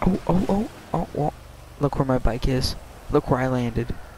Oh, oh, oh, oh, oh. Look where my bike is. Look where I landed.